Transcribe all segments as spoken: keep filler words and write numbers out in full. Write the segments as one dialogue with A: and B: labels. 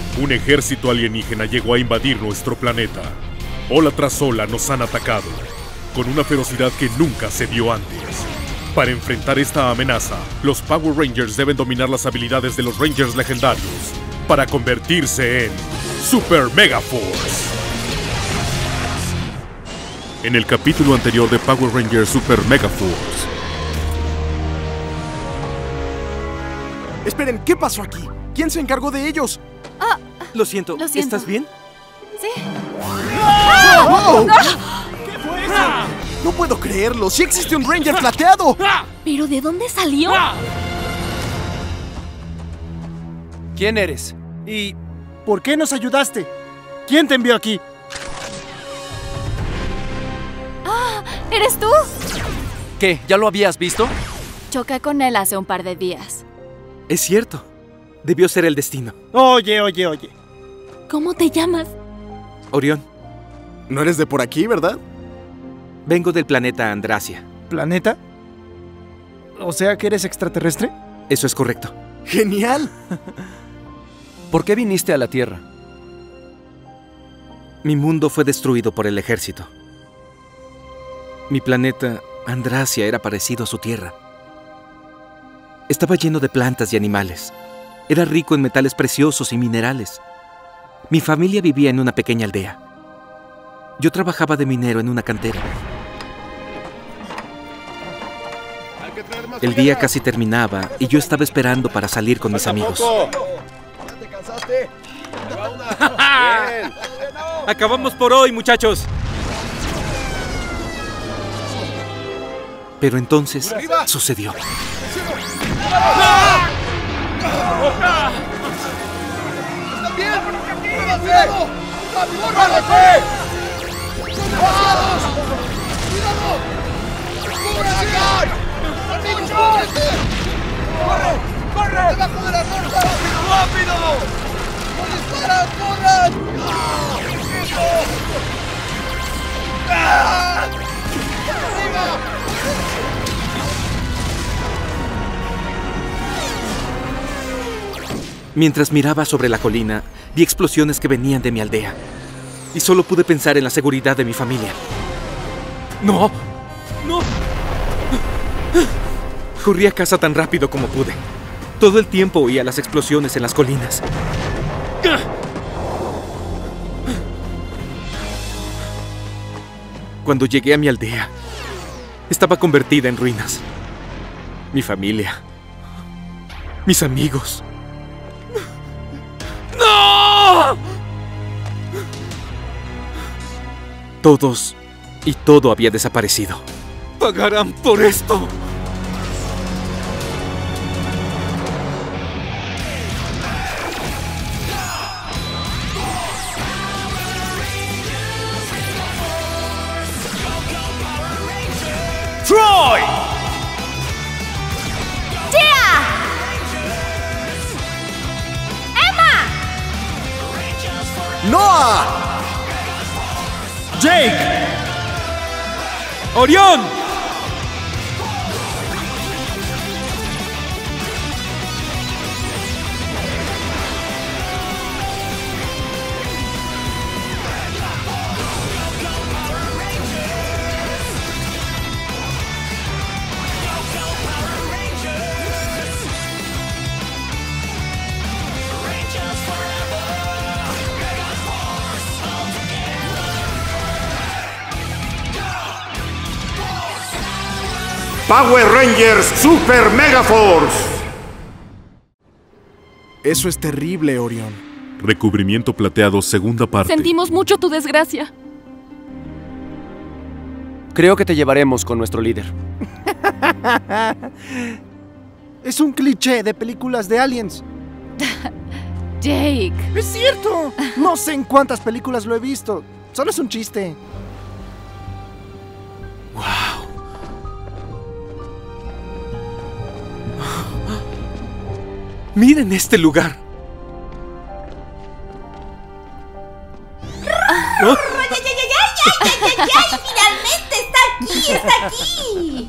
A: Un ejército alienígena llegó a invadir nuestro planeta. Ola tras ola nos han atacado, con una ferocidad que nunca se vio antes. Para enfrentar esta amenaza, los Power Rangers deben dominar las habilidades de los Rangers legendarios para convertirse en Super Mega Force. En el capítulo anterior de Power Rangers Super Mega Force.
B: Esperen, ¿qué pasó aquí? ¿Quién se encargó de ellos?
C: Ah,
B: lo siento.
C: Lo siento.
B: ¿Estás bien?
C: Sí.
B: ¡Ah! ¡Oh! ¿Qué fue eso? No puedo creerlo. ¡Sí existe un Ranger plateado!
C: ¿Pero de dónde salió?
D: ¿Quién eres?
E: ¿Y por qué nos ayudaste? ¿Quién te envió aquí?
C: ¡Ah! ¿Eres tú?
D: ¿Qué? ¿Ya lo habías visto?
C: Choqué con él hace un par de días.
B: Es cierto. Debió ser el destino.
E: Oye, oye, oye.
C: ¿Cómo te llamas?
B: Orión. No eres de por aquí, ¿verdad?
F: Vengo del planeta Andrasia.
E: ¿Planeta? ¿O sea que eres extraterrestre?
F: Eso es correcto.
B: ¡Genial!
D: ¿Por qué viniste a la Tierra?
F: Mi mundo fue destruido por el ejército. Mi planeta, Andrasia, era parecido a su Tierra. Estaba lleno de plantas y animales. Era rico en metales preciosos y minerales. Mi familia vivía en una pequeña aldea. Yo trabajaba de minero en una cantera. El día casi terminaba y yo estaba esperando para salir con mis amigos.
G: ¿Ya te cansaste?
F: ¡Acabamos por hoy, muchachos! Pero entonces sucedió.
G: ¡Está bien! ¡Cuidado! ¡Córrete! ¡Cuidado! ¡Cúbrete! ¡Amigos, cúbrete! ¡Corre! ¡Corre! ¡Debajo de la torta! ¡Rápido! ¡No disparan! ¡Corran! ¡Ah! ¡Arriba!
F: Mientras miraba sobre la colina, vi explosiones que venían de mi aldea. Y solo pude pensar en la seguridad de mi familia. ¡No! ¡No! Corrí a casa tan rápido como pude. Todo el tiempo oía las explosiones en las colinas. Cuando llegué a mi aldea, estaba convertida en ruinas. Mi familia, mis amigos. ¡No! Todos y todo había desaparecido. ¡Pagarán por esto!
B: ¡Troy!
C: ¡Tia! ¡Emma!
B: ¡Noah!
E: ¡Jake!
F: ¡Orión!
G: Power Rangers Super Mega Force.
B: Eso es terrible, Orión.
A: Recubrimiento plateado, segunda parte.
C: Sentimos mucho tu desgracia.
D: Creo que te llevaremos con nuestro líder.
E: Es un cliché de películas de aliens.
C: Jake.
E: ¡Es cierto! No sé en cuántas películas lo he visto. Solo es un chiste.
F: ¡Miren este lugar!
H: ¿Oh? ¡Ay, ay, ay, ay, ay, ay, ay! ¡Finalmente está aquí!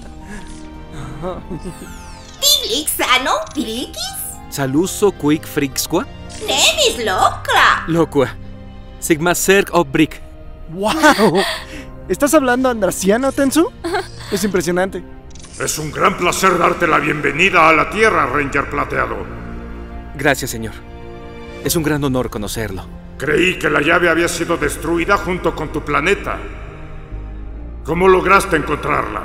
H: ¡Está aquí! ¿Tiglix, Sano? ¿Pirikis?
F: ¿Saluso Quick Freak Squad?
H: Nemis loca.
F: Locua. Sigma Zerg of Brick.
E: ¡Wow! ¿Estás hablando andrasiano, Tensu? Es impresionante.
G: Es un gran placer darte la bienvenida a la Tierra, Ranger Plateado.
F: Gracias, señor. Es un gran honor conocerlo.
G: Creí que la llave había sido destruida junto con tu planeta. ¿Cómo lograste encontrarla?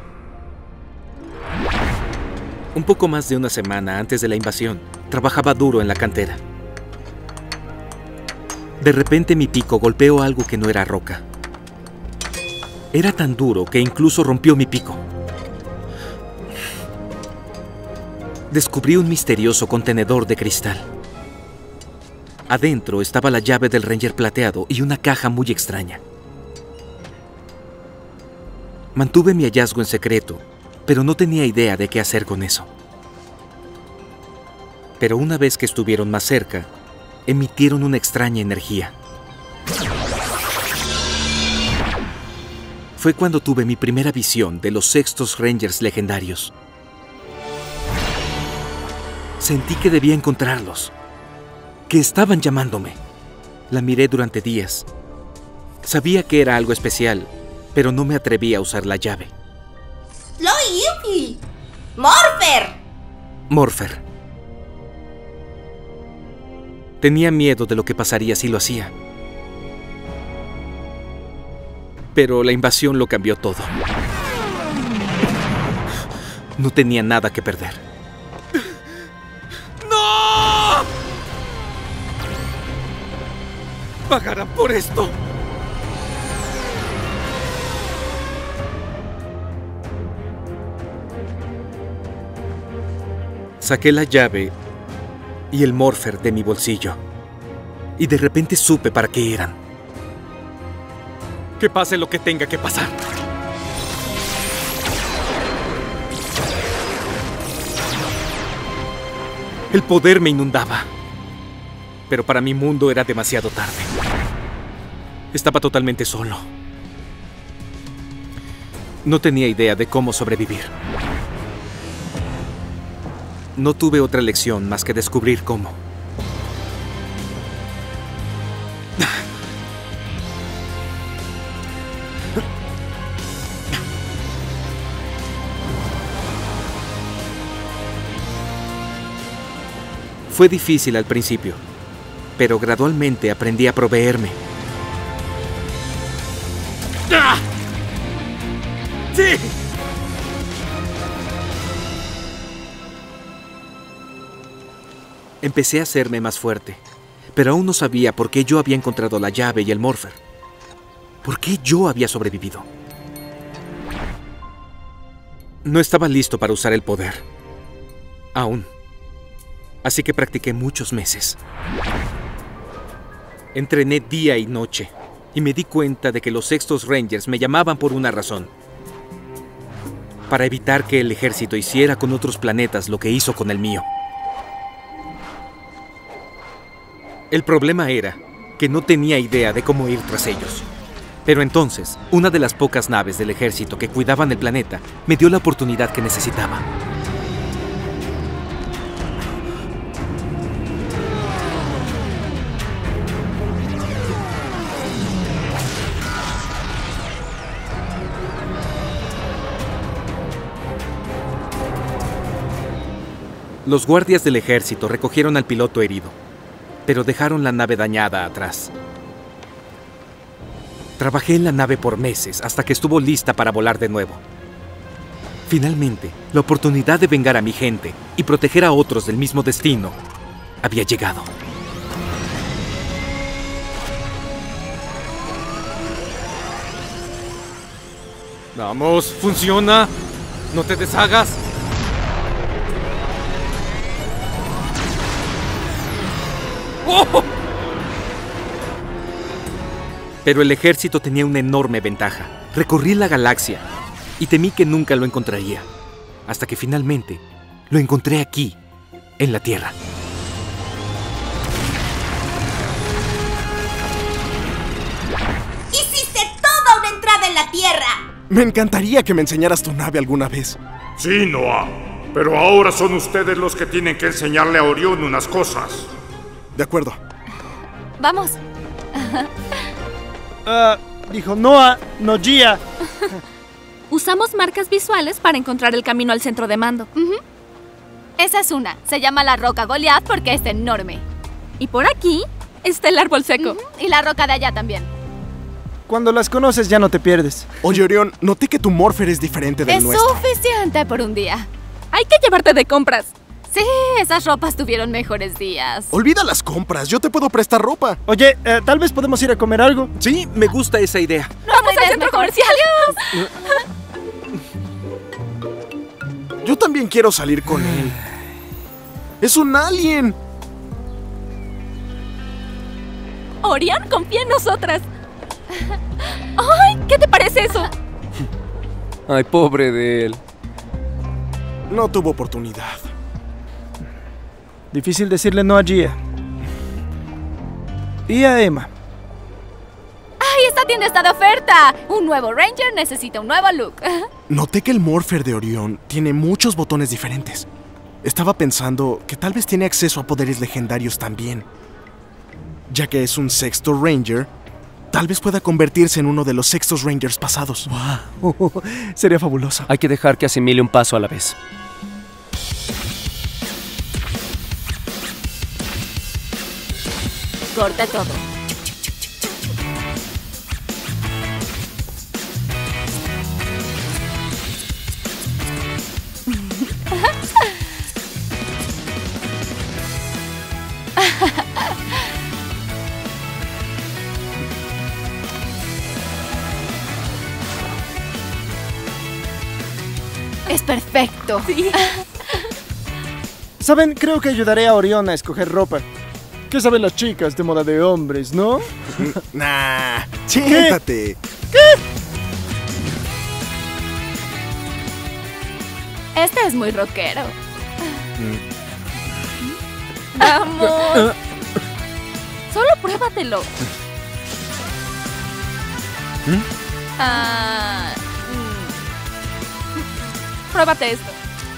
F: Un poco más de una semana antes de la invasión, trabajaba duro en la cantera. De repente mi pico golpeó algo que no era roca. Era tan duro que incluso rompió mi pico. Descubrí un misterioso contenedor de cristal. Adentro estaba la llave del Ranger Plateado y una caja muy extraña. Mantuve mi hallazgo en secreto, pero no tenía idea de qué hacer con eso. Pero una vez que estuvieron más cerca, emitieron una extraña energía. Fue cuando tuve mi primera visión de los sextos Rangers legendarios. Sentí que debía encontrarlos, que estaban llamándome. La miré durante días. Sabía que era algo especial, pero no me atreví a usar la llave.
H: ¡Lo Yuffie! ¡Morpher!
F: Morpher. Tenía miedo de lo que pasaría si lo hacía. Pero la invasión lo cambió todo. No tenía nada que perder. ¡No! ¡Pagarán por esto! Saqué la llave y el Morpher de mi bolsillo. Y de repente supe para qué eran. Que pase lo que tenga que pasar. El poder me inundaba. Pero para mi mundo era demasiado tarde. Estaba totalmente solo. No tenía idea de cómo sobrevivir. No tuve otra elección más que descubrir cómo. Fue difícil al principio, pero gradualmente aprendí a proveerme. ¡Ah! ¡Sí! Empecé a hacerme más fuerte, pero aún no sabía por qué yo había encontrado la llave y el Morpher. ¿Por qué yo había sobrevivido? No estaba listo para usar el poder. Aún. Así que practiqué muchos meses. Entrené día y noche, y me di cuenta de que los sextos Rangers me llamaban por una razón. Para evitar que el ejército hiciera con otros planetas lo que hizo con el mío. El problema era que no tenía idea de cómo ir tras ellos. Pero entonces, una de las pocas naves del ejército que cuidaban el planeta me dio la oportunidad que necesitaba. Los guardias del ejército recogieron al piloto herido, pero dejaron la nave dañada atrás. Trabajé en la nave por meses hasta que estuvo lista para volar de nuevo. Finalmente, la oportunidad de vengar a mi gente y proteger a otros del mismo destino había llegado. ¡Vamos! ¡Funciona! ¡No te deshagas! ¡Oh! Pero el ejército tenía una enorme ventaja. Recorrí la galaxia y temí que nunca lo encontraría. Hasta que finalmente lo encontré aquí, en la Tierra.
H: ¡Hiciste toda una entrada en la Tierra!
B: Me encantaría que me enseñaras tu nave alguna vez.
G: Sí, Noah. Pero ahora son ustedes los que tienen que enseñarle a Orión unas cosas.
B: De acuerdo.
C: Vamos.
E: Ah, dijo Noah, no Gia.
C: Usamos marcas visuales para encontrar el camino al centro de mando.
I: Uh-huh. Esa es una. Se llama la roca Goliath porque es enorme.
C: Y por aquí está el árbol seco.
I: Uh-huh. Y la roca de allá también.
E: Cuando las conoces ya no te pierdes.
B: Oye, Orión, noté que tu morfer es diferente del
I: es
B: nuestro.
I: suficiente por un día.
C: Hay que llevarte de compras.
I: Sí, esas ropas tuvieron mejores días.
B: Olvida las compras, yo te puedo prestar ropa.
E: Oye, eh, tal vez podemos ir a comer algo.
F: Sí, me gusta esa idea.
C: ¡Vamos al centro comercial!
B: Yo también quiero salir con él. ¡Es un alien!
C: Orión, confía en nosotras. ¡Ay! ¿Qué te parece eso?
D: Ay, pobre de él.
B: No tuvo oportunidad.
E: Difícil decirle no a Gia. Y a Emma.
I: ¡Ay, esta tienda está de oferta! Un nuevo Ranger necesita un nuevo look.
B: Noté que el morfer de Orión tiene muchos botones diferentes. Estaba pensando que tal vez tiene acceso a poderes legendarios también. Ya que es un sexto Ranger, tal vez pueda convertirse en uno de los sextos Rangers pasados.
E: Wow. Sería fabuloso.
D: Hay que dejar que asimile un paso a la vez.
I: Corta todo. Es perfecto.
C: Sí.
E: ¿Saben? Creo que ayudaré a Orión a escoger ropa. ¿Qué saben las chicas de moda de hombres, no?
B: Nah, siéntate.
I: Este es muy rockero.
C: ¡Vamos! Solo pruébatelo.
F: ¿Mm?
C: Ah, mm. Pruébate esto.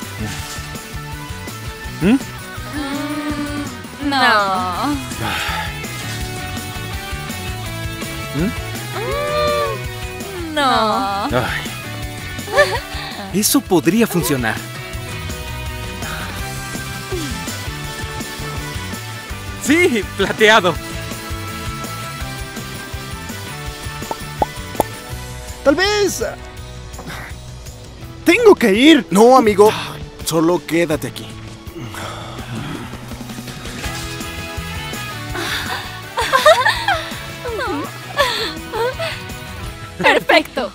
F: ¿Mm?
C: Mm, no.
F: ¿Mm?
C: Mm, no.
F: Ay. Eso podría funcionar. Sí, plateado.
E: Tal vez... uh, Tengo que ir.
B: No, amigo. Solo quédate aquí.
C: Perfecto.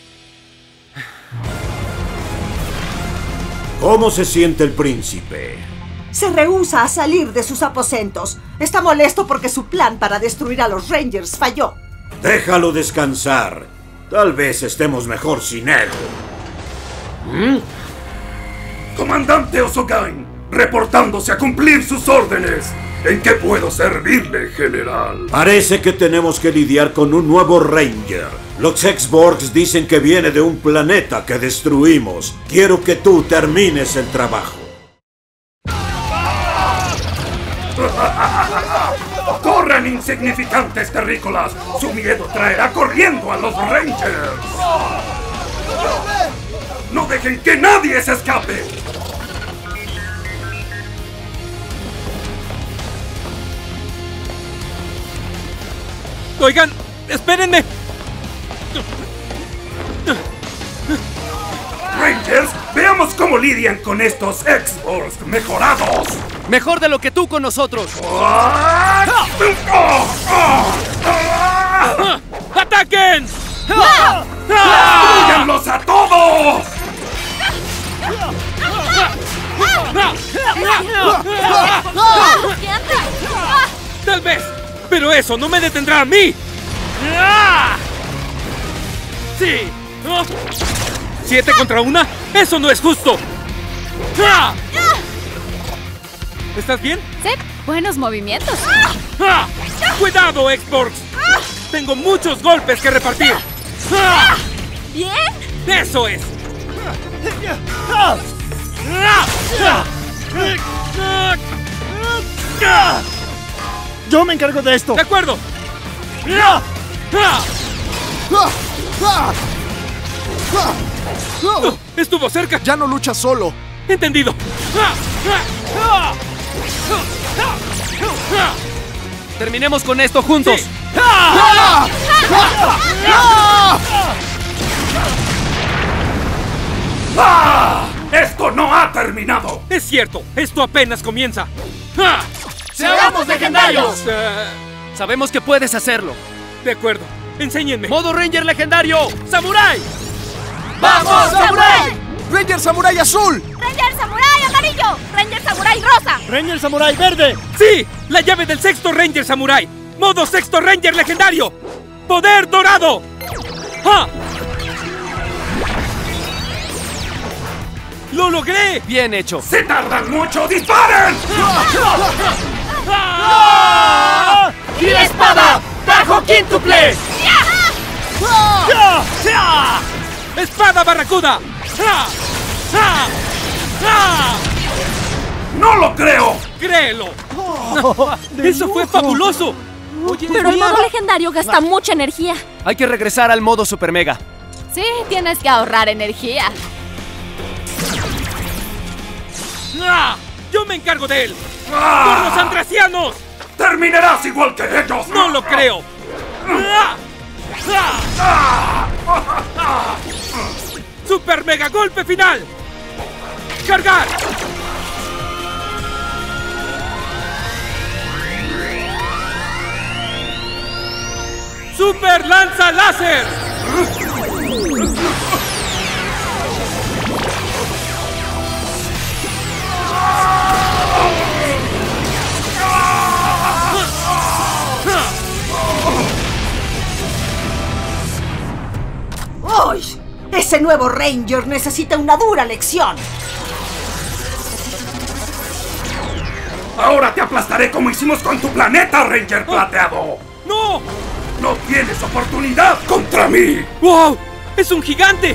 J: ¿Cómo se siente el príncipe?
K: Se rehúsa a salir de sus aposentos. Está molesto porque su plan para destruir a los Rangers falló.
J: Déjalo descansar. Tal vez estemos mejor sin él. ¿Mm?
G: Comandante Osogain, reportándose a cumplir sus órdenes. ¿En qué puedo servirle, general?
J: Parece que tenemos que lidiar con un nuevo Ranger. Los X-Borgs dicen que viene de un planeta que destruimos. Quiero que tú termines el trabajo.
G: ¡Corran, insignificantes terrícolas! ¡Su miedo traerá corriendo a los Rangers! ¡No dejen que nadie se escape!
F: Oigan, espérenme.
G: Rangers, veamos cómo lidian con estos X-Borgs mejorados.
D: Mejor de lo que tú con nosotros.
F: ¡Ataquen!
G: ¡Destruyanlos a todos!
F: Tal vez, pero eso no me detendrá a mí. ¡Sí! ¿Siete contra una? ¡Eso no es justo! ¿Estás bien?
I: Sí, buenos movimientos.
F: ¡Cuidado, X-Borgs! Tengo muchos golpes que repartir.
C: ¿Bien?
F: ¡Eso es!
E: Yo me encargo de esto.
D: ¡De acuerdo!
E: ¡Ah!
D: ¡Ah!
B: ¡Ah! ¡Ah! ¡Ah!
D: Oh, ¡estuvo cerca!
B: Ya no luchas solo.
D: ¡Entendido! ¡Ah! ¡Ah! ¡Ah! ¡Ah! ¡Terminemos con esto juntos!
B: Sí. ¡Ah! ¡Ah! ¡Ah!
G: ¡Ah! ¡Esto no ha terminado!
D: ¡Es cierto! ¡Esto apenas comienza! ¡Ah!
E: ¡Seamos legendarios!
D: Uh, sabemos que puedes hacerlo. De acuerdo. Enséñenme. ¡Modo Ranger legendario! ¡Samurai!
E: ¡Vamos, Samurai!
B: ¡Ranger Samurai azul!
I: ¡Ranger Samurai amarillo! ¡Ranger Samurai rosa!
E: ¡Ranger Samurai verde!
D: ¡Sí! ¡La llave del sexto Ranger Samurai! ¡Modo sexto Ranger legendario! ¡Poder dorado! ¡Ah! ¡Lo logré! ¡Bien hecho!
G: ¡Se tardan mucho! ¡Disparen!
D: ¡Ah!
E: ¡Y la espada! ¡Bajo quíntuple!
D: ¡Ya! ¡Ya! ¡Espada barracuda! ¡Ah! ¡Ah! ¡Ah!
G: ¡No lo creo!
D: ¡Créelo! ¡Eso fue fabuloso! Oye,
C: Pero el modo legendario gasta mucha energía.
D: hay que regresar al modo Super Mega.
I: Sí, tienes que ahorrar energía.
D: ¡Ah! ¡Yo me encargo de él!
G: ¡Ah!
D: ¡Por los andrasianos!
G: ¡Terminarás igual que ellos!
D: ¡No lo creo! ¡Ah! ¡Ah! ¡Super Mega Golpe Final! ¡Cargar! ¡Super Lanza Láser!
K: ¡Uy! Ese nuevo Ranger necesita una dura lección.
G: ¡Ahora te aplastaré como hicimos con tu planeta, Ranger Plateado!
D: ¡No!
G: ¡No tienes oportunidad contra mí!
D: ¡Wow! ¡Es un gigante!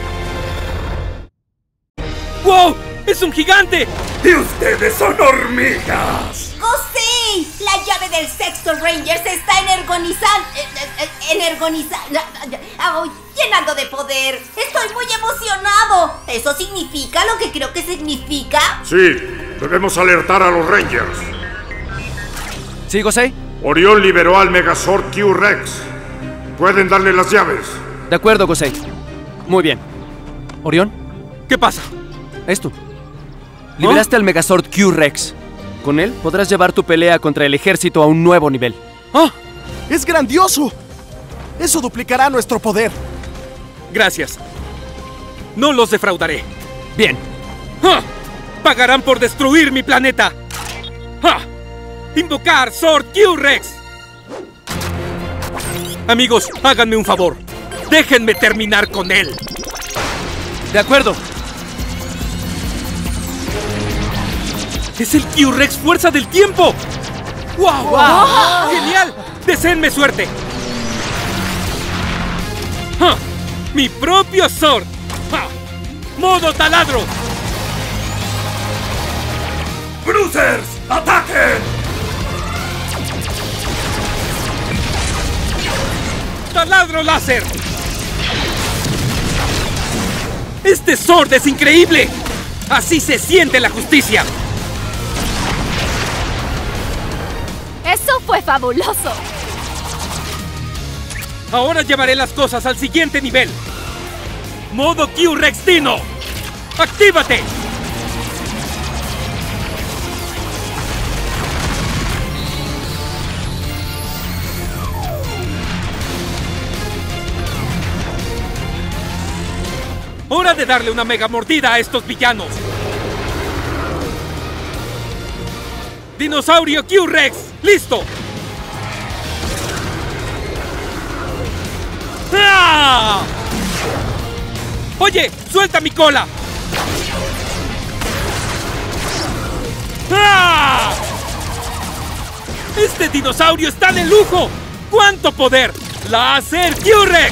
D: ¡Wow! ¡Es un gigante!
G: ¡Y ustedes son hormigas!
H: ¡Gosei! La llave del sexto Ranger se está energonizando. Energonizando. Llenando de poder. Estoy muy emocionado. ¿Eso significa lo que creo que significa?
G: Sí, debemos alertar a los Rangers.
D: ¿Sí, Gosei?
G: Orión liberó al Megazord Q-Rex. Pueden darle las llaves.
D: De acuerdo, Gosei. Muy bien. ¿Orión? ¿Qué pasa? Esto. Liberaste al Megazord Q-Rex. Con él podrás llevar tu pelea contra el ejército a un nuevo nivel.
B: ¡Ah! ¡Es grandioso! Eso duplicará nuestro poder.
D: Gracias. No los defraudaré. Bien. ¡Ah! Pagarán por destruir mi planeta. ¡Ah! Invocar Sword Q-Rex. Amigos, háganme un favor. Déjenme terminar con él. De acuerdo. ¡Es el Q-Rex Fuerza del Tiempo! ¡Wow! ¡Wow! ¡Genial! ¡Deseenme suerte! ¡Ja! ¡Mi propio Sword! ¡Ja! ¡Modo taladro!
G: ¡Bruisers! ¡Ataquen!
D: ¡Taladro láser! ¡Este Sword es increíble! ¡Así se siente la justicia!
I: ¡Eso fue fabuloso!
D: Ahora llevaré las cosas al siguiente nivel. ¡Modo Q-Rex Dino! ¡Actívate! ¡Hora de darle una mega mordida a estos villanos! ¡Dinosaurio Q-Rex! ¡Listo! ¡Ah! ¡Oye! ¡Suelta mi cola! ¡Ah! ¡Este dinosaurio está de lujo! ¡Cuánto poder! ¡Láser Q-Rex!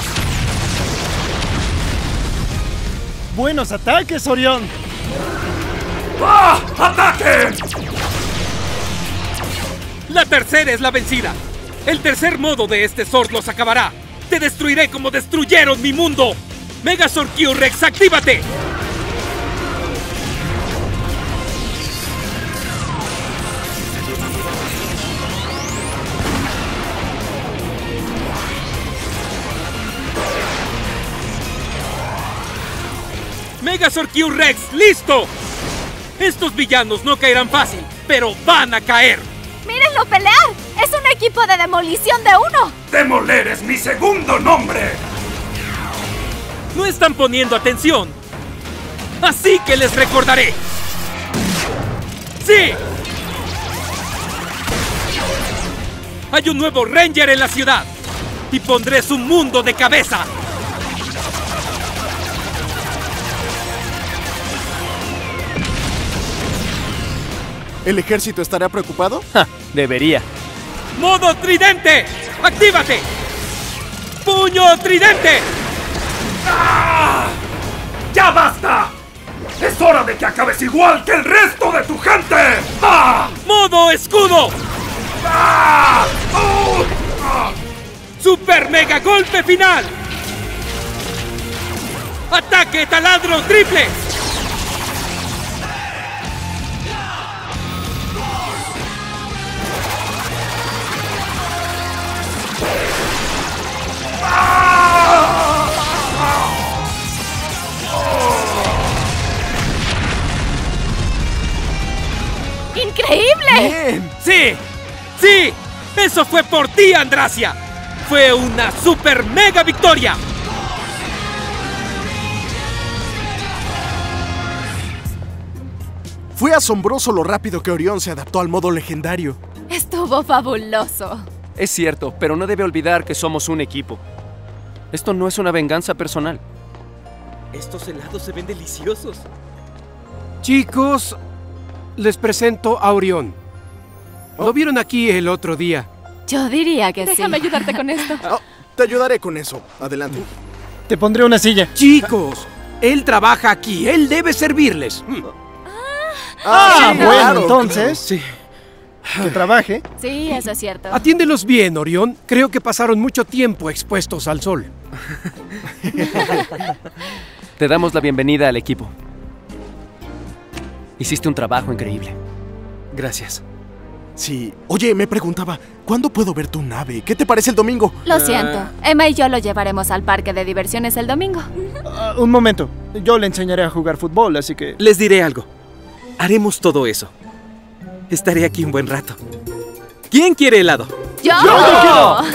E: ¡Buenos ataques, Orión!
G: ¡Ah! ¡Ataquen!
L: La tercera es la vencida. El tercer modo de este Sword los acabará. Te destruiré como destruyeron mi mundo. Megazord Q-Rex, actívate. Megazord Q-Rex, listo. Estos villanos no caerán fácil, pero van a caer.
I: ¡Mírenlo pelear! ¡Es un equipo de demolición de uno!
G: ¡Demoler es mi segundo nombre!
L: No están poniendo atención. Así que les recordaré. ¡Sí! Hay un nuevo Ranger en la ciudad. Y pondré su mundo de cabeza.
B: ¿El ejército estará preocupado?
D: Ja, debería.
L: ¡Modo tridente! ¡Actívate! ¡Puño tridente!
G: ¡Ah! ¡Ya basta! ¡Es hora de que acabes igual que el resto de tu gente! ¡Ah!
L: ¡Modo escudo!
G: ¡Ah! ¡Oh! ¡Ah!
L: ¡Super mega golpe final! ¡Ataque taladro triple!
I: ¡Increíble!
B: ¡Bien!
L: ¡Sí! ¡Sí! ¡Eso fue por ti, Andrasia! ¡Fue una super mega victoria!
B: Fue asombroso lo rápido que Orión se adaptó al modo legendario.
I: Estuvo fabuloso.
D: Es cierto, pero no debe olvidar que somos un equipo. Esto no es una venganza personal.
F: Estos helados se ven deliciosos.
M: Chicos, les presento a Orión. Lo vieron aquí el otro día.
I: Yo diría que sí.
C: Déjame ayudarte con esto.
B: Oh, te ayudaré con eso. Adelante.
M: Te pondré una silla. Chicos, él trabaja aquí. Él debe servirles.
E: Ah,
B: sí,
E: bueno,
B: claro,
E: entonces.
F: Sí.
E: Que trabaje.
I: Sí, eso es cierto.
M: Atiéndelos bien, Orión. Creo que pasaron mucho tiempo expuestos al sol.
D: Te damos la bienvenida al equipo. Hiciste un trabajo increíble.
F: Gracias.
B: Sí. Oye, me preguntaba, ¿cuándo puedo ver tu nave? ¿Qué te parece el domingo?
I: Lo siento. Emma y yo lo llevaremos al parque de diversiones el domingo.
E: Uh, un momento. Yo le enseñaré a jugar fútbol, así que...
F: Les diré algo. Haremos todo eso. Estaré aquí un buen rato. ¿Quién quiere helado?
I: ¡Yo!
E: ¡Yo quiero!